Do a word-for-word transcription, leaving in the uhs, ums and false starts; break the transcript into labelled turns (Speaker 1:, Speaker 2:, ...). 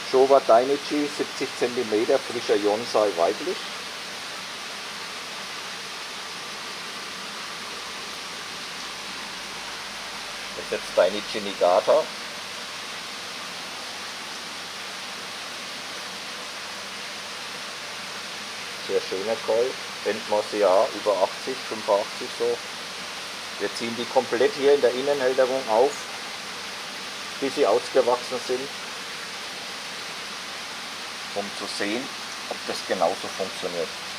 Speaker 1: Showa Dainichi, siebzig Zentimeter, frischer Yonsei weiblich. Das ist jetzt Dainichi Niigata. Sehr schöner Koi, Endmaße ja über achtzig, fünfundachtzig so. Wir ziehen die komplett hier in der Innenhalterung auf, bis sie ausgewachsen sind, um zu sehen, ob das genauso funktioniert.